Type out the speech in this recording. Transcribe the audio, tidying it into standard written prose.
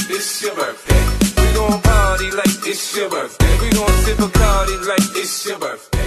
it's your birthday. We gon' party like it's your birthday. We gon' sip a party like it's your birthday.